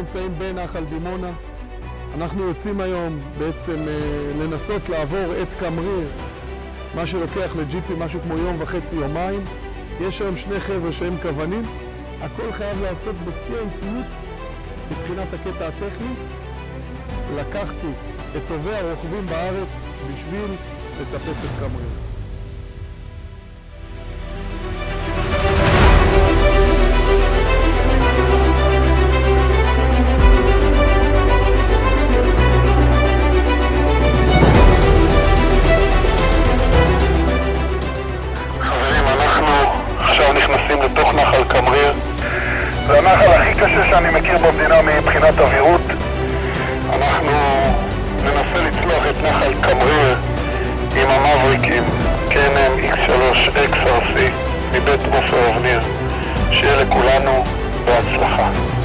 נמצאים בנחל דימונה. אנחנו יוצאים היום בעצם לנסות לעבור את קמריר, מה שלוקח לג'יפי משהו כמו יום וחצי, יומיים. יש היום שני חבר'ה שהם כוונים. הכל חייב לעשות בשיא האינטימיות מבחינת הקטע הטכני. לקחתי את טובי הרוכבים בארץ בשביל לטפס את קמריר. נכנסים לתוך נחל קמריר. זה הנחל הכי קשה שאני מכיר במדינה מבחינת אווירות. אנחנו ננסה לצלוח את נחל קמריר עם המבריקים KNM X3 XRC מבית עופר אבניר. שיהיה לכולנו בהצלחה.